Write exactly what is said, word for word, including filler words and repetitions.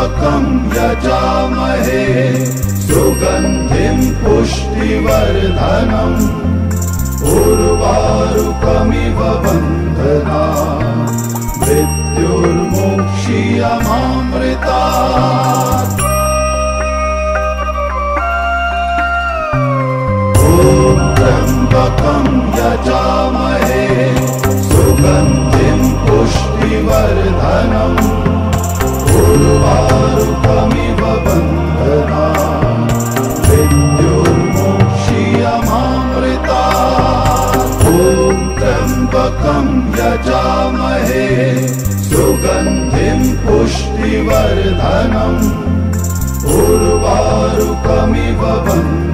त्र्यम्बकं यजामहे सुगन्धिं पुष्टिवर्धनम् उर्वारुकमिव बन्धनात् मृत्युर्मुक्षीयमामृतात्। ॐ त्र्यम्बकं यजामहे सुगन्धिं पुष्टिवर्धनम् उर्वारुकमिव बन्धनात् मृत्युर्मुक्षीयमामृतात्। ॐ त्र्यम्बकं यजामहे सुगन्धिं पुष्टिवर्धनम् उर्वारुकमिव बन्धनात्